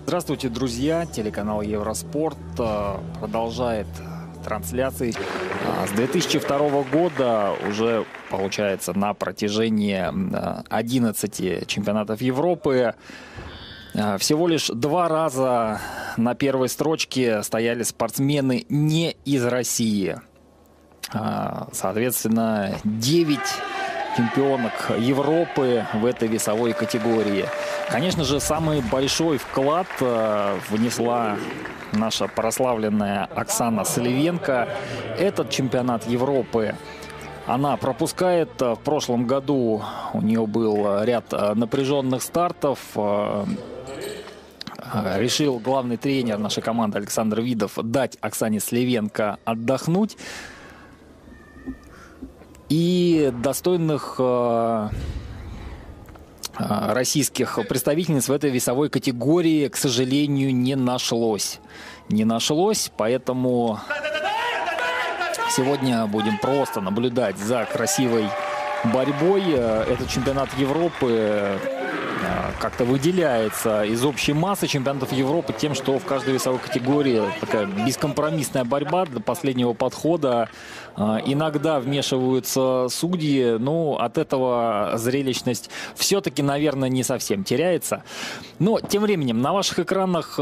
Здравствуйте, друзья! Телеканал Евроспорт продолжает трансляции. С 2002 года уже, получается, на протяжении 11 чемпионатов Европы всего лишь 2 раза на первой строчке стояли спортсмены не из России. Соответственно, 9 чемпионок Европы в этой весовой категории. Конечно же, самый большой вклад внесла наша прославленная Оксана Сливенко. Этот чемпионат Европы она пропускает. В прошлом году у нее был ряд напряженных стартов. Решил главный тренер нашей команды Александр Видов дать Оксане Сливенко отдохнуть. И достойных российских представительниц в этой весовой категории, к сожалению, не нашлось. Поэтому сегодня будем просто наблюдать за красивой борьбой. Этот чемпионат Европы как-то выделяется из общей массы чемпионатов Европы тем, что в каждой весовой категории такая бескомпромиссная борьба до последнего подхода. Иногда вмешиваются судьи, но от этого зрелищность все-таки, наверное, не совсем теряется. Но тем временем на ваших экранах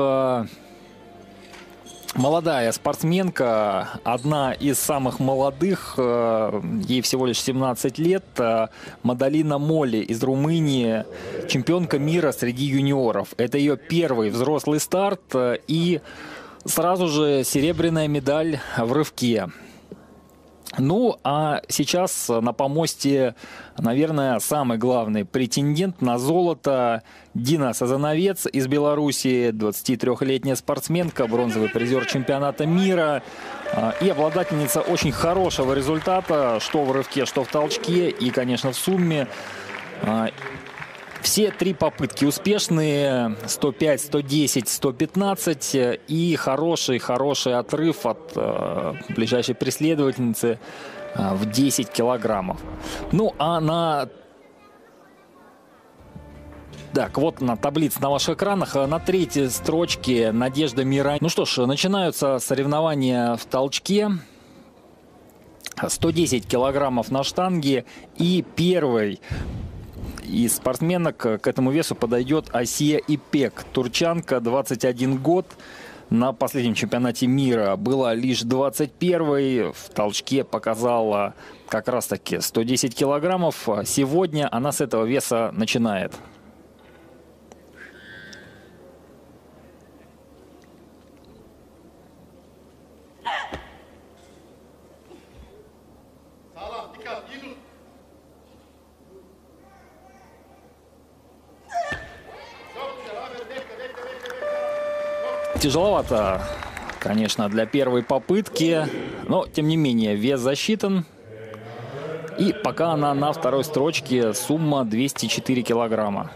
молодая спортсменка, одна из самых молодых, ей всего лишь 17 лет, Мадалина Молли из Румынии, чемпионка мира среди юниоров. Это ее первый взрослый старт и сразу же серебряная медаль в рывке. Ну, а сейчас на помосте, наверное, самый главный претендент на золото Дина Сазановец из Беларуси, 23-летняя спортсменка, бронзовый призер чемпионата мира и обладательница очень хорошего результата, что в рывке, что в толчке и, конечно, в сумме. Все 3 попытки успешные, 105, 110, 115 и хороший отрыв от ближайшей преследовательницы в 10 килограммов. Ну, а Так, вот на таблице на ваших экранах, на 3-й строчке Надежда Мирань. Ну что ж, начинаются соревнования в толчке. 110 килограммов на штанге и первый из спортсменок к этому весу подойдет Асия Ипек, турчанка, 21 год. На последнем чемпионате мира была лишь 21-й. В толчке показала как раз-таки 110 килограммов. Сегодня она с этого веса начинает. Тяжеловато, конечно, для первой попытки, но, тем не менее, вес засчитан. И пока она на 2-й строчке, сумма 204 килограмма.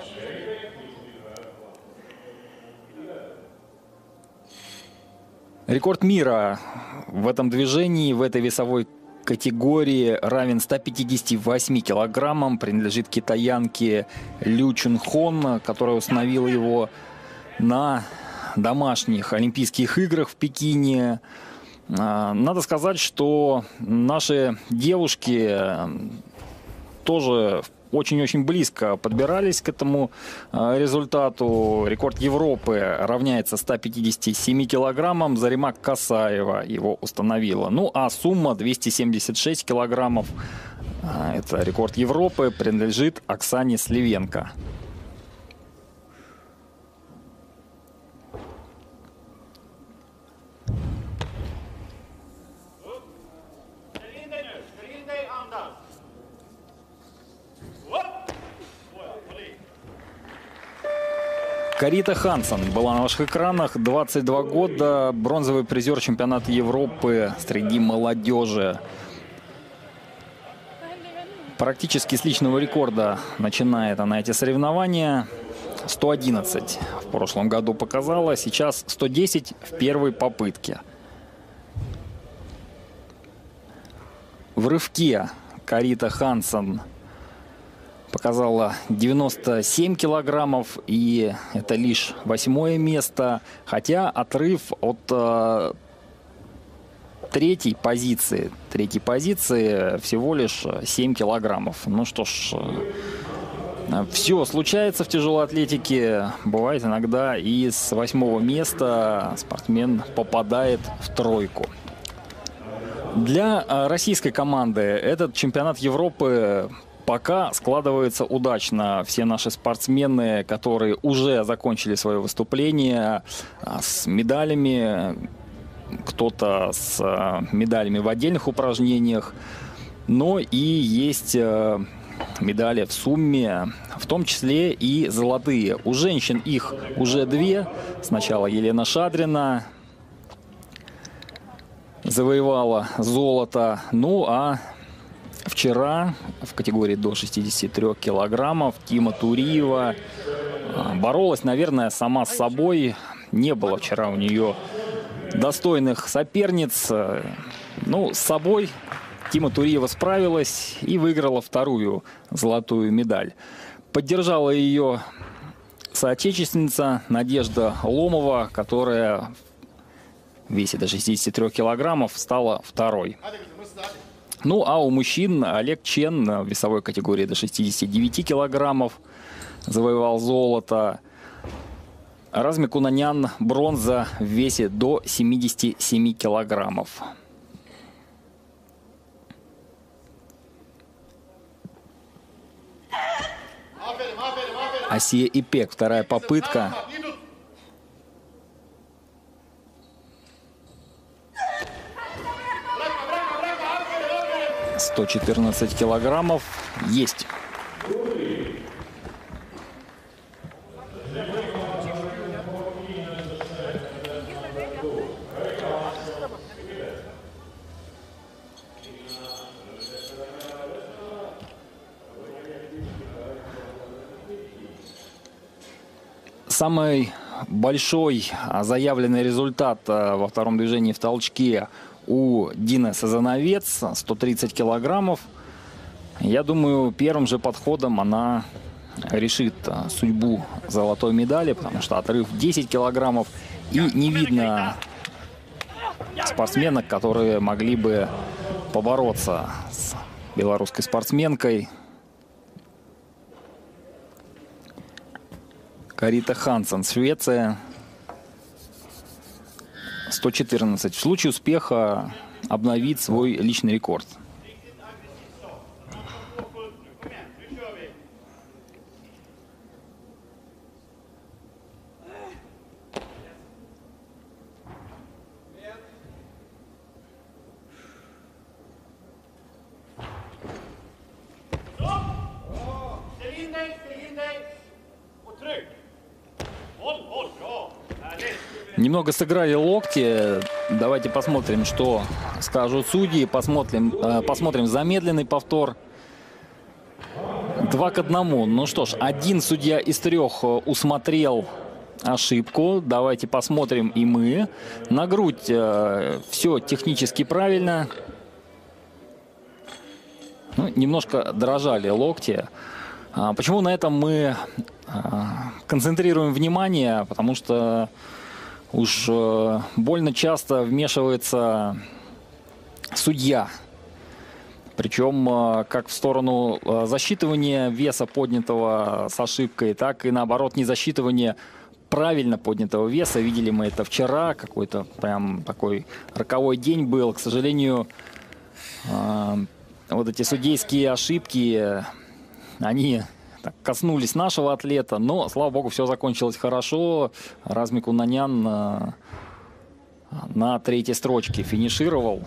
Рекорд мира в этом движении, в этой весовой категории равен 158 килограммам. Принадлежит китаянке Лю Чунхон, которая установила его на домашних Олимпийских играх в Пекине. Надо сказать, что наши девушки тоже очень-очень близко подбирались к этому результату. Рекорд Европы равняется 157 килограммам. Зарима Касаева его установила. Ну а сумма 276 килограммов, это рекорд Европы, принадлежит Оксане Сливенко. Карита Хансен была на ваших экранах, 22 года, бронзовый призер чемпионата Европы среди молодежи. Практически с личного рекорда начинает она эти соревнования. 111 в прошлом году показала, сейчас 110 в первой попытке. В рывке Карита Хансен показала 97 килограммов, и это лишь 8-е место, хотя отрыв от третьей позиции всего лишь 7 килограммов. Ну что ж, все случается в тяжелой атлетике. Бывает иногда и с 8-го места спортсмен попадает в тройку. Для российской команды этот чемпионат Европы пока складывается удачно. Все наши спортсмены, которые уже закончили свое выступление с медалями, кто-то с медалями в отдельных упражнениях, но и есть медали в сумме, в том числе и золотые. У женщин их уже 2. Сначала Елена Шадрина завоевала золото, ну а вчера в категории до 63 килограммов Тима Туриева боролась, наверное, сама с собой. Не было вчера у нее достойных соперниц. Ну, с собой Тима Туриева справилась и выиграла 2-ю золотую медаль. Поддержала ее соотечественница Надежда Ломова, которая в весе до 63 килограммов стала 2-й. Ну, а у мужчин Олег Чен в весовой категории до 69 килограммов завоевал золото. Размик Кунанян бронза в весе до 77 килограммов. Асия Ипек, 2-я попытка. — 114 килограммов. Есть. Самый большой заявленный результат во втором движении в толчке у Дины Сазановец — 130 килограммов. Я думаю, первым же подходом она решит судьбу золотой медали, потому что отрыв 10 килограммов. И не видно спортсменок, которые могли бы побороться с белорусской спортсменкой. Карита Хансен, Швеция. 114. В случае успеха обновит свой личный рекорд. Немного сыграли локти. Давайте посмотрим, что скажут судьи. Посмотрим замедленный повтор. 2-1. Ну что ж, один судья из 3 усмотрел ошибку. Давайте посмотрим и мы. На грудь все технически правильно. Ну, немножко дрожали локти. Почему на этом мы концентрируем внимание? Потому что уж больно часто вмешивается судья. Причем как в сторону засчитывания веса поднятого с ошибкой, так и наоборот незасчитывания правильно поднятого веса. Видели мы это вчера. Какой-то прям такой роковой день был. К сожалению, вот эти судейские ошибки, они так коснулись нашего атлета, но, слава богу, все закончилось хорошо. Размик Кунанян на 3-й строчке финишировал.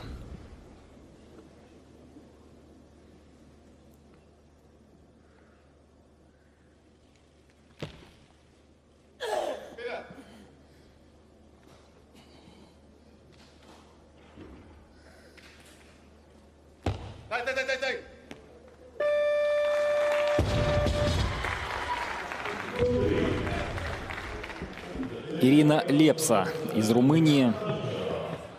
Ирина Лепса из Румынии.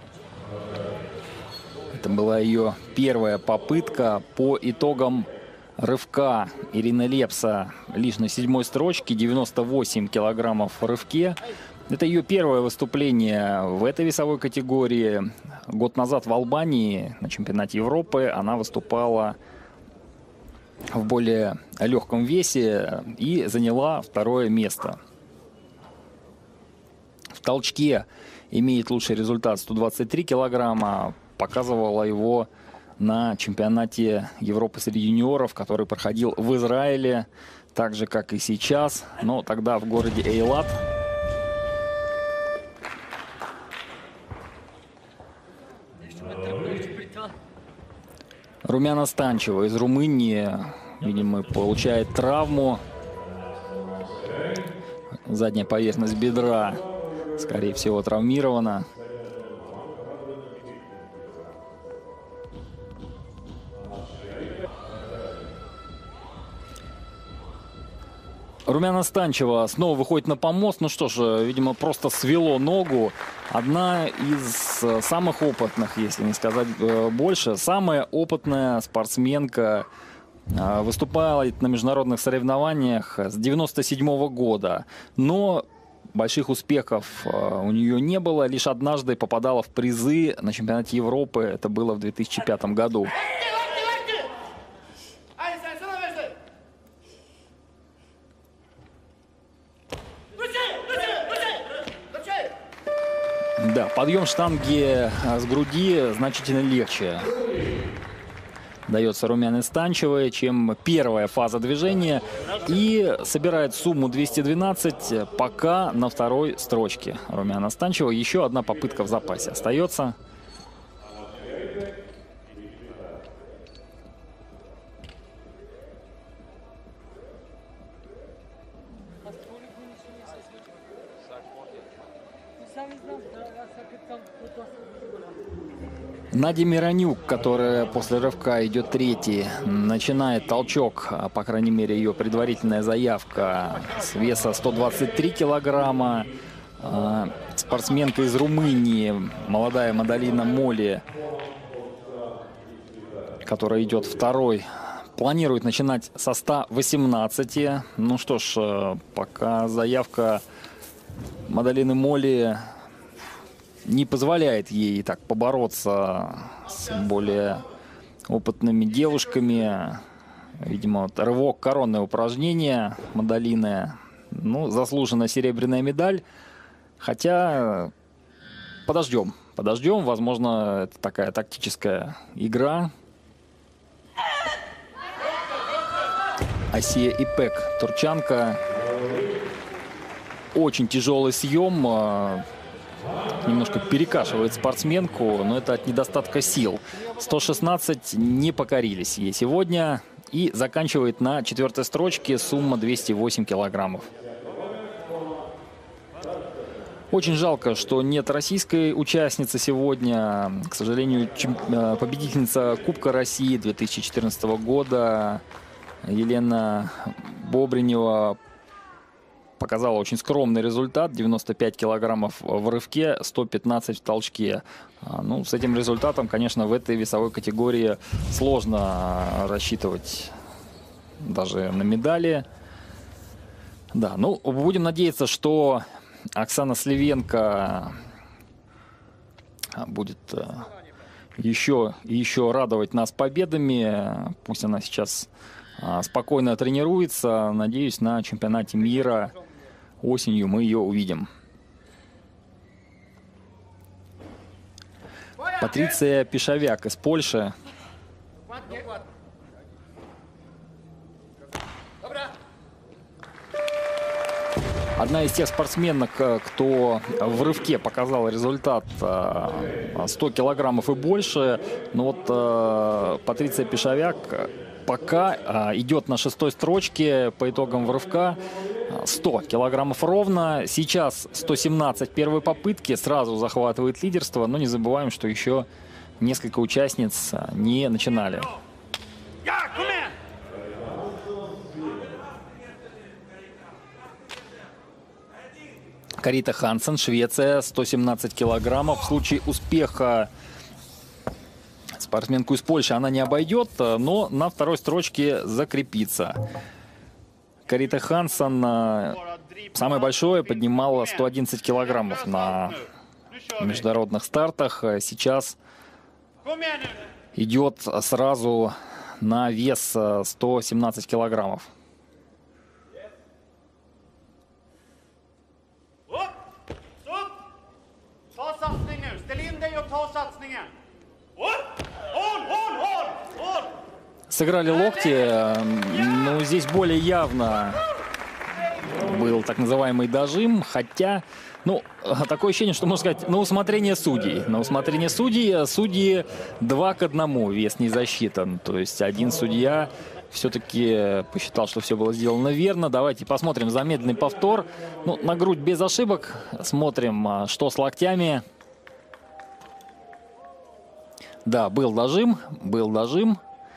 Это была ее первая попытка. По итогам рывка Ирина Лепса лишь на 7-й строчке, 98 килограммов в рывке. Это ее первое выступление в этой весовой категории. Год назад в Албании на чемпионате Европы она выступала в более легком весе и заняла 2-е место. В толчке имеет лучший результат 123 килограмма. Показывала его на чемпионате Европы среди юниоров, который проходил в Израиле, так же, как и сейчас, но тогда в городе Эйлат. Румяна Станчева из Румынии, видимо, получает травму. Задняя поверхность бедра, скорее всего, травмирована. Румяна Станчева снова выходит на помост. Ну что ж, видимо, просто свело ногу. Одна из самых опытных, если не сказать больше, самая опытная спортсменка. Выступает на международных соревнованиях с 1997 года. Но больших успехов у нее не было. Лишь однажды попадала в призы на чемпионате Европы. Это было в 2005 году. Да, подъем штанги с груди значительно легче дается Румяне Станчевой, чем первая фаза движения. И собирает сумму 212 пока на 2-й строчке. Румяна Станчева. Еще одна попытка в запасе остается. Надя Миронюк, которая после рывка идет 3-й, начинает толчок, по крайней мере, ее предварительная заявка с веса 123 килограмма. Спортсменка из Румынии, молодая Мадалина Моли, которая идет 2-й, планирует начинать со 118. Ну что ж, пока заявка Мадалины Моли не позволяет ей так побороться с более опытными девушками. Видимо, вот рывок, коронное упражнение Мадалины. Ну, заслуженная серебряная медаль. Хотя подождем. Подождем. Возможно, это такая тактическая игра. Асия Ипек, турчанка. Очень тяжелый съем. Немножко перекашивает спортсменку, но это от недостатка сил. 116 не покорились ей сегодня. И заканчивает на 4-й строчке, сумма 208 килограммов. Очень жалко, что нет российской участницы сегодня. К сожалению, победительница Кубка России 2014 года Елена Бобринева показала очень скромный результат. 95 килограммов в рывке, 115 в толчке. Ну, с этим результатом, конечно, в этой весовой категории сложно рассчитывать даже на медали. Да, ну, будем надеяться, что Оксана Сливенко будет еще радовать нас победами. Пусть она сейчас спокойно тренируется. Надеюсь, на чемпионате мира осенью мы ее увидим. Патриция Пишовяк из Польши. Одна из тех спортсменок, кто в рывке показал результат 100 килограммов и больше. Но вот Патриция Пишовяк пока идет на 6-й строчке по итогам рывка. 100 килограммов ровно. Сейчас 117 первой попытки. Сразу захватывает лидерство. Но не забываем, что еще несколько участниц не начинали. Карита Хансен, Швеция, 117 килограммов. В случае успеха Спортсменку из Польши она не обойдет, но на второй строчке закрепится. Карита Ханссон самое большое поднимала 111 килограммов на международных стартах. Сейчас идет сразу на вес 117 килограммов. Сыграли локти, но здесь более явно был так называемый дожим, хотя, ну, такое ощущение, что, можно сказать, на усмотрение судей. На усмотрение судей, судьи 2-1, вес не засчитан. То есть один судья все-таки посчитал, что все было сделано верно. Давайте посмотрим замедленный повтор. Ну, на грудь без ошибок. Смотрим, что с локтями. Да, был дожим, был дожим.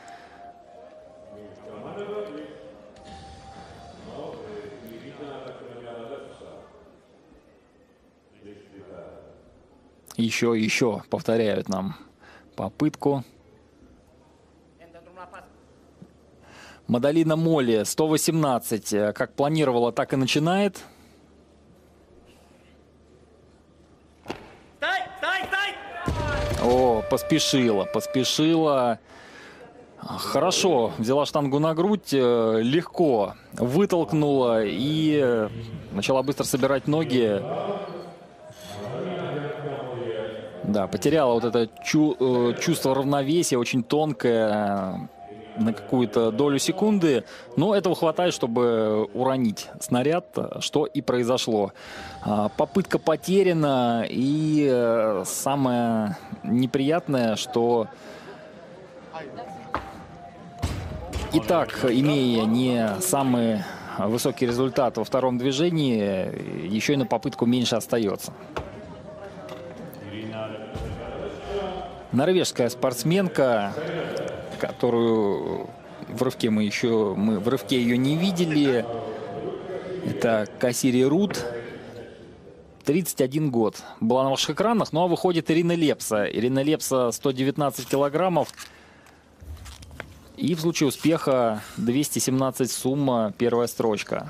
Еще повторяют нам попытку. Мадалина Молли 118, как планировала, так и начинает. О, поспешила. Хорошо, взяла штангу на грудь, легко вытолкнула и начала быстро собирать ноги. Да, потеряла вот это чувство равновесия, очень тонкое, на какую-то долю секунды. Но этого хватает, чтобы уронить снаряд, что и произошло. Попытка потеряна, и самое неприятное, что и так, имея не самый высокий результат во втором движении, еще и на попытку меньше остается. Норвежская спортсменка, которую в рывке мы в рывке ее не видели, это Кассири Рут, 31 год. Была на ваших экранах, ну а выходит Ирина Лепса. Ирина Лепса 119 килограммов. И в случае успеха 217 сумма, первая строчка.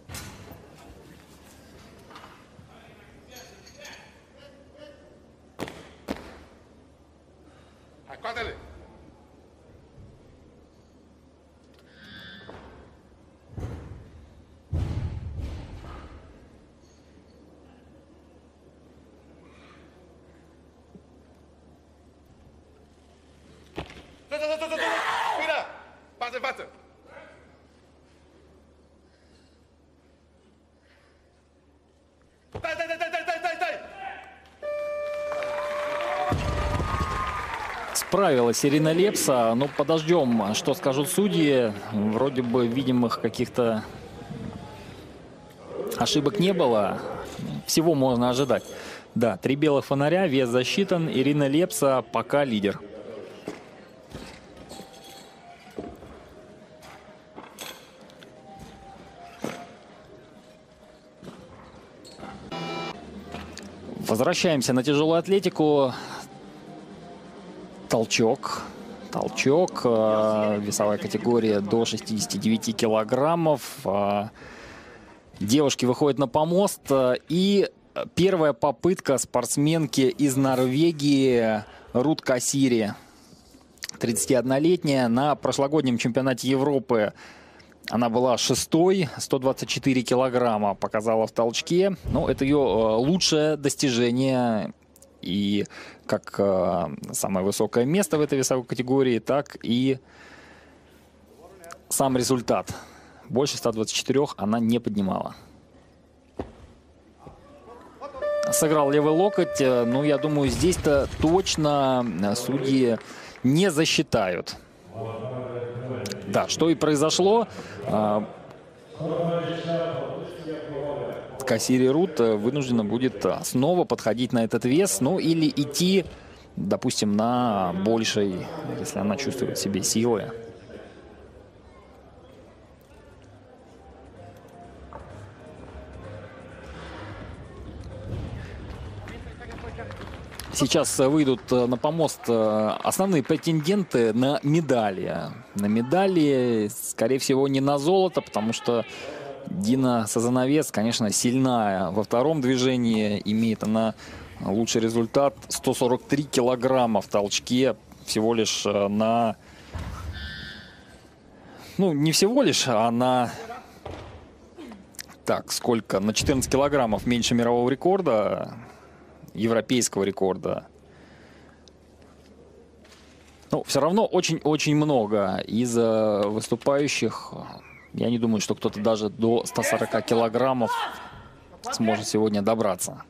Справилась Ирина Лепса, но подождем, что скажут судьи. Вроде бы видимых каких-то ошибок не было. Всего можно ожидать. Да, 3 белых фонаря, вес засчитан. Ирина Лепса пока лидер. Возвращаемся на тяжелую атлетику. Толчок, весовая категория до 69 килограммов. Девушки выходят на помост. И первая попытка спортсменки из Норвегии Рут Кассири, 31-летняя. На прошлогоднем чемпионате Европы она была 6-й, 124 килограмма показала в толчке. Ну, это ее лучшее достижение. И как самое высокое место в этой весовой категории, так и сам результат. Больше 124 она не поднимала. Сыграл левый локоть. Ну, я думаю, здесь-то точно судьи не засчитают. Да, что и произошло. Кассири Рут вынуждена будет снова подходить на этот вес, ну или идти, допустим, на большей, если она чувствует в себе силы. Сейчас выйдут на помост основные претенденты на медали. На медали, скорее всего, не на золото, потому что Дина Сазановец, конечно, сильная во втором движении. Имеет она лучший результат. 143 килограмма в толчке. Всего лишь на... Ну, не всего лишь, а на... Так, сколько? На 14 килограммов меньше мирового рекорда. Европейского рекорда. Но все равно очень-очень много из выступающих. Я не думаю, что кто-то даже до 140 килограммов сможет сегодня добраться.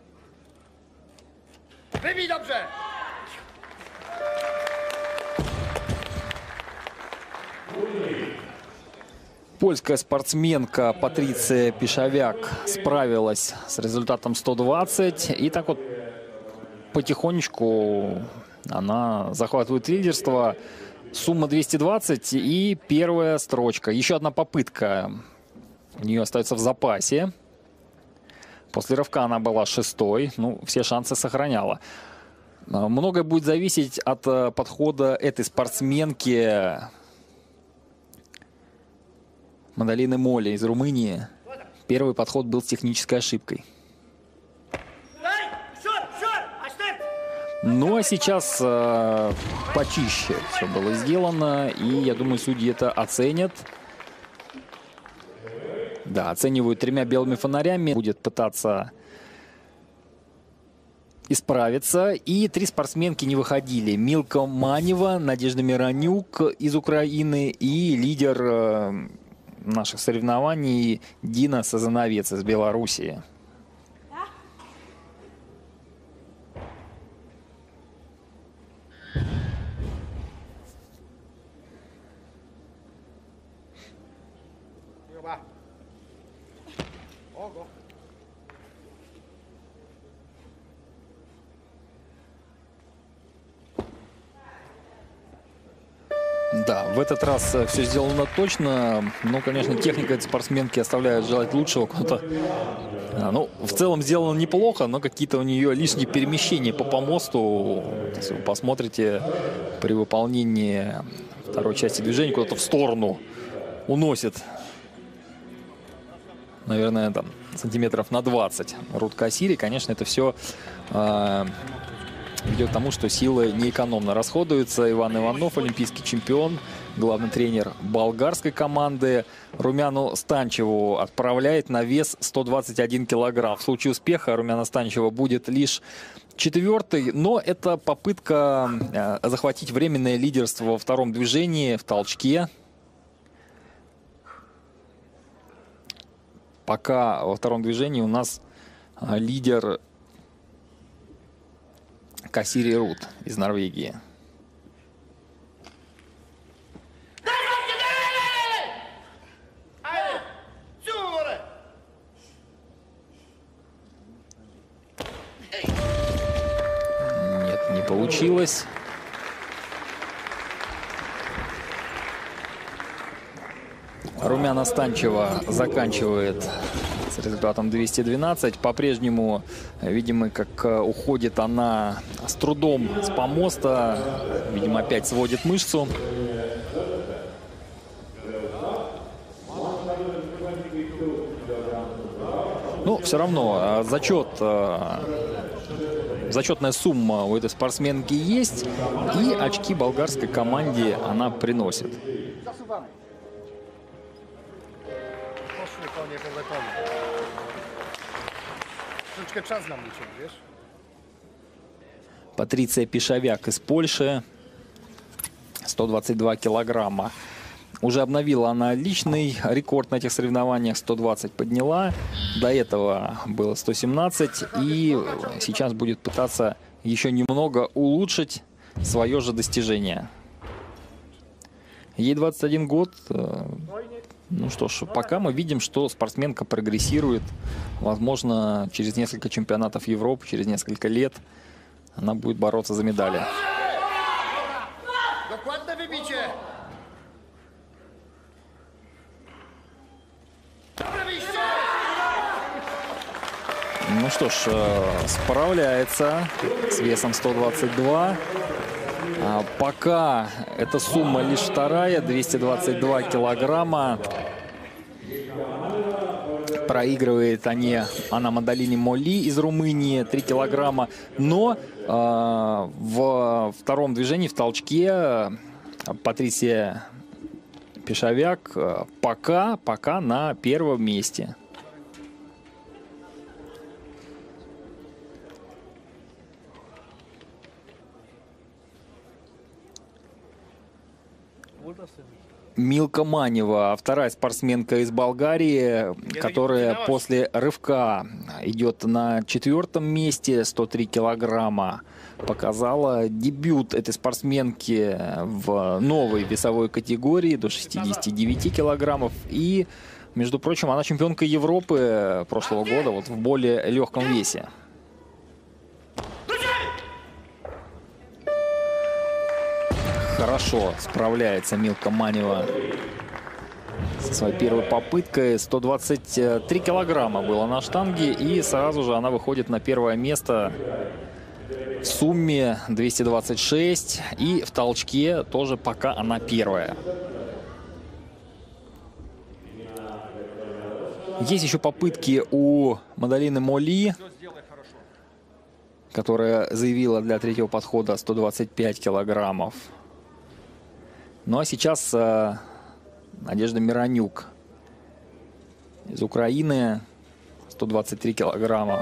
Польская спортсменка Патриция Пишавяк справилась с результатом 120. И так вот потихонечку она захватывает лидерство. Сумма 220 и первая строчка. Еще одна попытка у нее остается в запасе. После рывка она была 6-й. Ну, все шансы сохраняла. Многое будет зависеть от подхода этой спортсменки Мадалины Молли из Румынии. Первый подход был с технической ошибкой. Ну а сейчас почище все было сделано. И я думаю, судьи это оценят. Да, оценивают 3 белыми фонарями. Будет пытаться исправиться. И 3 спортсменки не выходили. Милка Манева, Надежда Миронюк из Украины и лидер наших соревнований Дина Сазановец из Белоруссии. Да, в этот раз все сделано точно. Но, конечно, техника этой спортсменки оставляет желать лучшего. Ну, в целом сделано неплохо, но какие-то у нее лишние перемещения по помосту. Если вы посмотрите, при выполнении второй части движения куда-то в сторону уносит, наверное, там сантиметров на 20 Рут Касири. Конечно, это все ведет к тому, что силы неэкономно расходуются. Иван Иванов, олимпийский чемпион, главный тренер болгарской команды, Румяну Станчеву отправляет на вес 121 килограмм. В случае успеха Румяна Станчева будет лишь 4-й, но это попытка захватить временное лидерство во втором движении, в толчке. Пока во втором движении у нас лидер Касири Рут из Норвегии. Нет, не получилось. Румяна Станчева заканчивает с результатом 212. По-прежнему, видимо, как уходит она с трудом с помоста. Видимо, опять сводит мышцу. Но все равно зачетная сумма у этой спортсменки есть. И очки болгарской команде она приносит. Патриция Пишавяк из Польши. 122 килограмма. Уже обновила она личный рекорд на этих соревнованиях. 120 подняла. До этого было 117. И сейчас будет пытаться еще немного улучшить свое же достижение. Ей 21 год. Ну что ж, пока мы видим, что спортсменка прогрессирует. Возможно, через несколько чемпионатов Европы, через несколько лет она будет бороться за медали. Ну что ж, справляется с весом 122. Пока эта сумма лишь вторая, 222 килограмма. Проигрывает она Мадалине Моли из Румынии 3 килограмма. Но в втором движении, в толчке, Патрисия Пешавяк пока на первом месте. Милка Манева, вторая спортсменка из Болгарии, которая после рывка идет на 4-м месте, 103 килограмма. Показала дебют этой спортсменки в новой весовой категории до 69 килограммов. И, между прочим, она чемпионка Европы прошлого года вот в более легком весе. Хорошо справляется Милка Манева со своей первой попыткой. 123 килограмма было на штанге, и сразу же она выходит на первое место в сумме 226. И в толчке тоже пока она первая. Есть еще попытки у Мадалины Моли, которая заявила для третьего подхода 125 килограммов. Ну а сейчас Надежда Миронюк из Украины, 123 килограмма.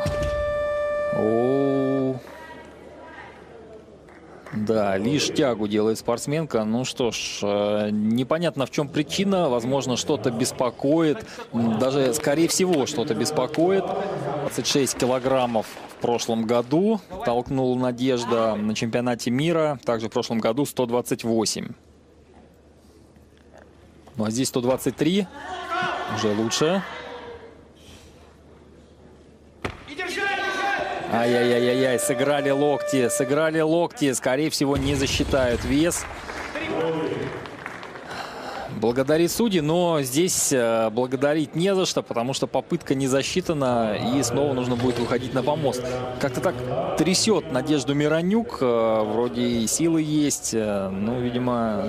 Да, лишь тягу делает спортсменка. Ну что ж, непонятно, в чем причина. Возможно, что-то беспокоит. Даже, скорее всего, что-то беспокоит. 26 килограммов в прошлом году толкнула Надежда на чемпионате мира. Также в прошлом году 128. Ну а здесь 123. Уже лучше. Ай-яй-яй-яй, сыграли локти. Скорее всего, не засчитают вес. Благодарит судьи, но здесь благодарить не за что, потому что попытка не засчитана, и снова нужно будет выходить на помост. Как-то так трясет Надежду Миронюк, вроде и силы есть, ну, видимо,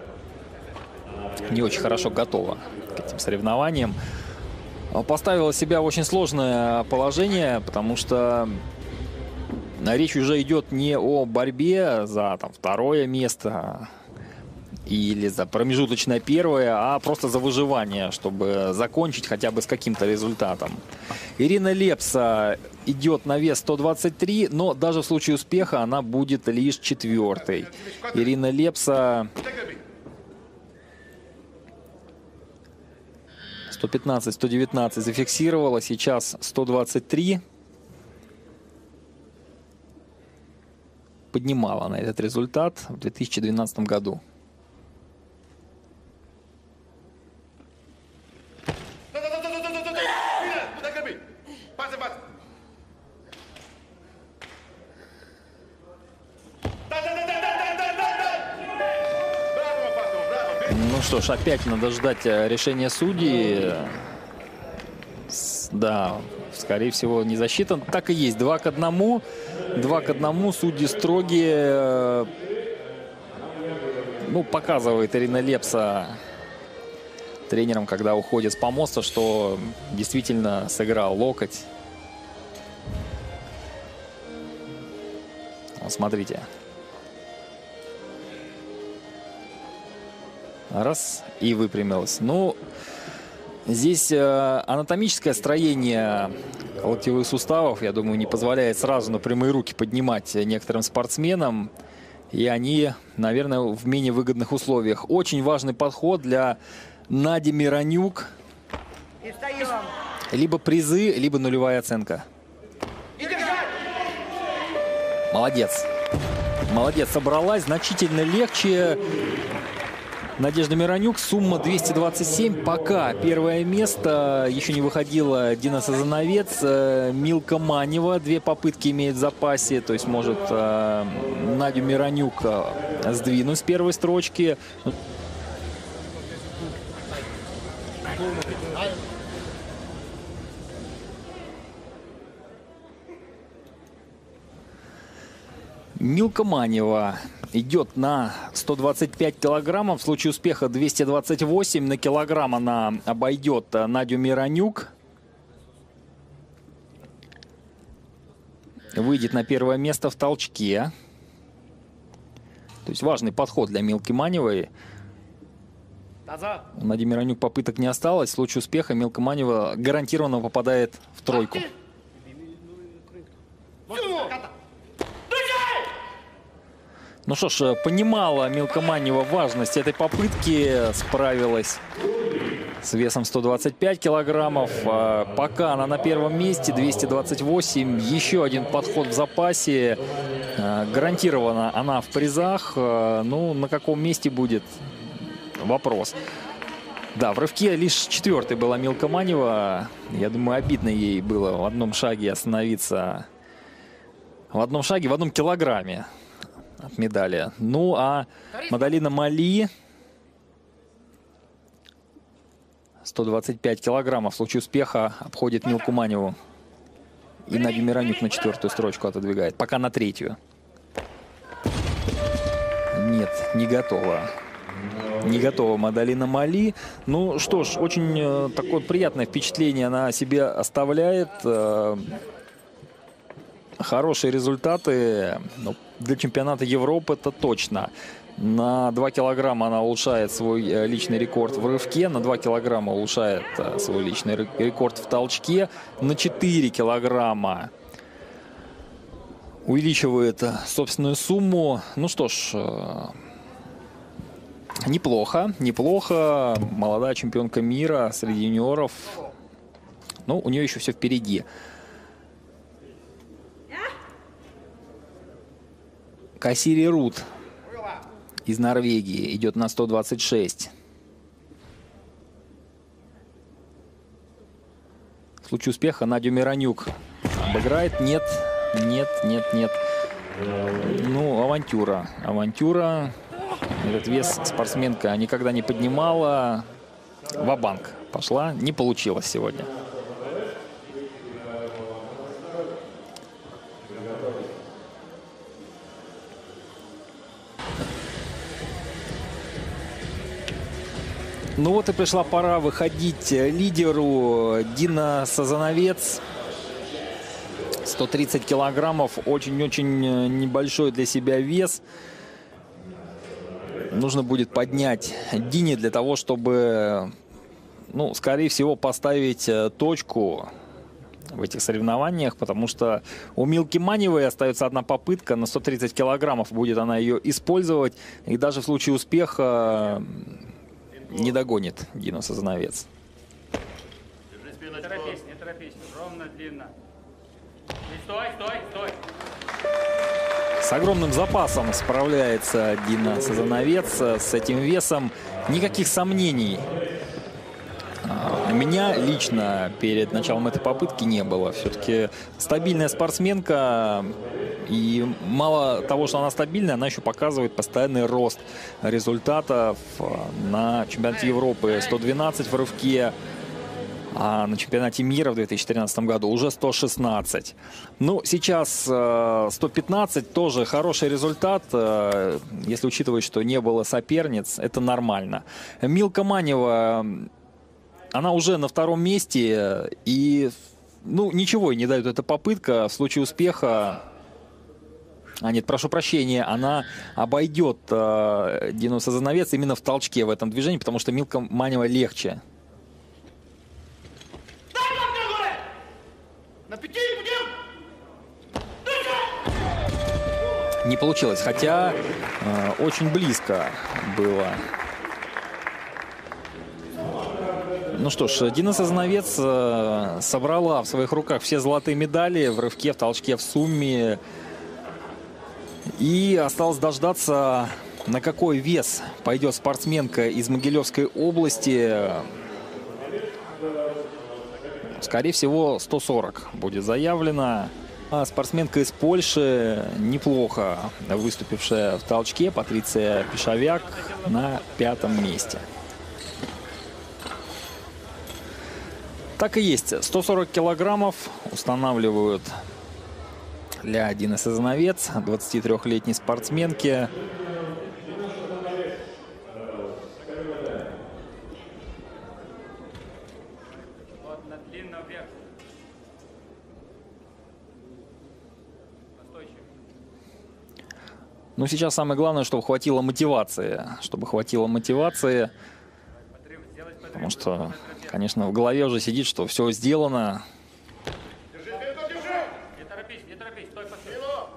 не очень хорошо готова к этим соревнованиям. Поставила себя в очень сложное положение, потому что речь уже идет не о борьбе за второе место или за промежуточное первое, а просто за выживание, чтобы закончить хотя бы с каким-то результатом. Ирина Лепса идет на вес 123, но даже в случае успеха она будет лишь четвертой. Ирина Лепса 115-119 зафиксировала, сейчас 123. Поднимала на этот результат в 2012 году. Ну что ж, опять надо ждать решения судей. Да, скорее всего, не засчитан. Так и есть. 2-1. 2-1. Судьи строгие. Ну, показывает Ирина Лепса тренерам, когда уходит с помоста, что действительно сыграл локоть. Вот смотрите. Раз, и выпрямилась. Ну, здесь анатомическое строение локтевых суставов, я думаю, не позволяет сразу на прямые руки поднимать некоторым спортсменам. И они, наверное, в менее выгодных условиях. Очень важный подход для Нади Миронюк. Либо призы, либо нулевая оценка. Молодец. Молодец, собралась. Значительно легче. Надежда Миронюк, сумма 227, пока первое место, еще не выходила Дина Сазановец, Милка Манева, 2 попытки имеет в запасе, то есть может Надю Миронюк сдвинуть с первой строчки. Милка Манева идет на 125 килограммов. В случае успеха 228 на килограмм она обойдет Надю Миронюк. Выйдет на первое место в толчке. То есть важный подход для Милки Маневой. У Нади Миронюк попыток не осталось. В случае успеха Милка Манева гарантированно попадает в тройку. Ну что ж, понимала Милка Манева важность этой попытки. Справилась с весом 125 килограммов. Пока она на первом месте, 228. Еще один подход в запасе. Гарантированно она в призах. Ну, на каком месте будет? Вопрос. Да, в рывке лишь четвертой была Милка Манева. Я думаю, обидно ей было в одном шаге остановиться. В одном шаге, в одном килограмме от медали. Ну, а Мадалина Моли 125 килограммов в случае успеха обходит Милку Маневу. И Надю Миронюк на четвертую строчку отодвигает. Пока на третью. Нет, не готова. Не готова Мадалина Моли. Ну что ж, очень такое приятное впечатление она о себе оставляет. Хорошие результаты. Ну, для чемпионата Европы это точно. На 2 килограмма она улучшает свой личный рекорд в рывке. На 2 килограмма улучшает свой личный рекорд в толчке. На 4 килограмма увеличивает собственную сумму. Ну что ж, неплохо, неплохо. Молодая чемпионка мира среди юниоров. Ну, у нее еще все впереди. Кассири Рут из Норвегии идет на 126. В случае успеха Надю Миронюк обыграет. Нет, нет, нет, нет. Ну, авантюра. Авантюра. Этот вес спортсменка никогда не поднимала. Ва-банк пошла. Не получилось сегодня. Ну вот и пришла пора выходить лидеру. Дина Сазановец. 130 килограммов. Очень-очень небольшой для себя вес. Нужно будет поднять Дине для того, чтобы, ну, скорее всего, поставить точку в этих соревнованиях, потому что у Милки Маневой остается одна попытка. На 130 килограммов будет она ее использовать. И даже в случае успеха не догонит Дина Сазановец. Не торопись, не торопись. Ровно, длинно. Стой, стой, стой. С огромным запасом справляется Дина Сазановец с этим весом. Никаких сомнений у меня лично перед началом этой попытки не было. Все-таки стабильная спортсменка. И мало того, что она стабильная, она еще показывает постоянный рост результатов на чемпионате Европы. 112 в рывке, а на чемпионате мира в 2013 году уже 116. Ну, сейчас 115, тоже хороший результат. Если учитывать, что не было соперниц, это нормально. Милка Манева, она уже на втором месте. И, ну, ничего не дает эта попытка. В случае успеха... А нет, прошу прощения, она обойдет Дину Сазановец именно в толчке в этом движении, потому что Милка Манева легче. Не получилось, хотя очень близко было. Ну что ж, Дина Сазановец собрала в своих руках все золотые медали в рывке, в толчке, в сумме. И осталось дождаться, на какой вес пойдет спортсменка из Могилевской области. Скорее всего, 140 будет заявлено. А спортсменка из Польши, неплохо выступившая в толчке, Патриция Пишовяк, на 5-м месте. Так и есть. 140 килограммов устанавливают для Дины Сазановец, 23-летней спортсменки. Ну, сейчас самое главное, чтобы хватило мотивации. Потому что, конечно, в голове уже сидит, что все сделано. Не торопись, стой, постой.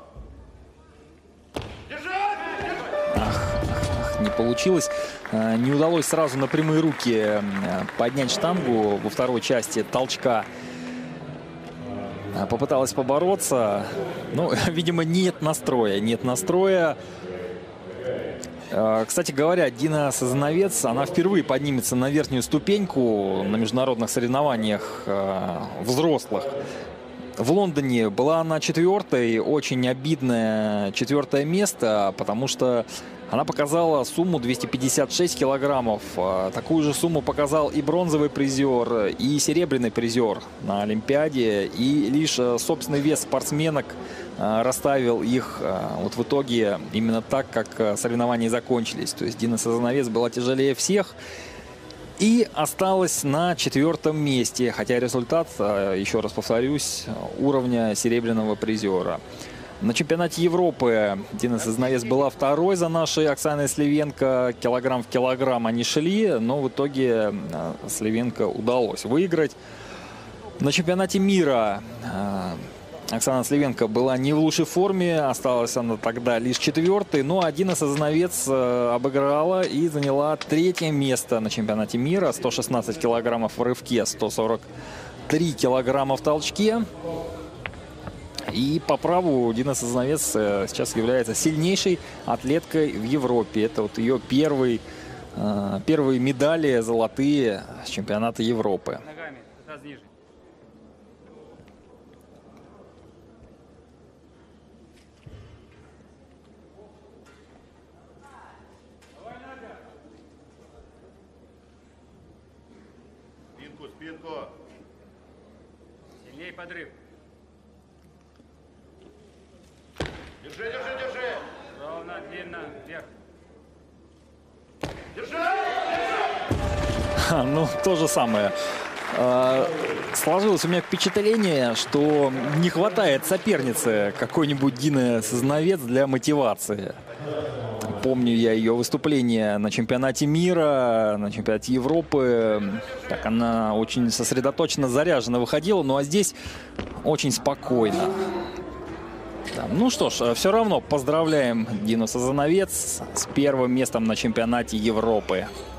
Не получилось. Не удалось сразу на прямые руки поднять штангу во второй части толчка. Попыталась побороться. Ну, видимо, нет настроя. Кстати говоря, Дина Сазановец, она впервые поднимется на верхнюю ступеньку на международных соревнованиях взрослых. В Лондоне была она 4-й, очень обидное 4-е место, потому что она показала сумму 256 килограммов. Такую же сумму показал и бронзовый призер, и серебряный призер на Олимпиаде. И лишь собственный вес спортсменок расставил их вот в итоге именно так, как соревнования закончились. То есть Дина Сазановец была тяжелее всех и осталась на 4-м месте. Хотя результат, еще раз повторюсь, уровня серебряного призера. На чемпионате Европы Дина Сазановец была 2-й за нашей Оксаной Сливенко. Килограмм в килограмм они шли, но в итоге Сливенко удалось выиграть. На чемпионате мира Оксана Сливенко была не в лучшей форме, осталась она тогда лишь 4-й. Ну а Дина Сазановец обыграла и заняла 3-е место на чемпионате мира. 116 килограммов в рывке, 143 килограмма в толчке. И по праву Дина Сазановец сейчас является сильнейшей атлеткой в Европе. Это вот ее первые медали золотые с чемпионата Европы. Ногами, раз ниже. Спинку. Сильнее подрыв. Держи. Ровно, длинно, вверх. Держи! Ну, то же самое. Сложилось у меня впечатление, что не хватает соперницы какой-нибудь Дины Сазановец для мотивации. Помню я ее выступление на чемпионате мира, на чемпионате Европы. Так она очень сосредоточенно, заряженно выходила. Ну а здесь очень спокойно. Да. Ну что ж, все равно поздравляем Дину Сазановец с 1-м местом на чемпионате Европы.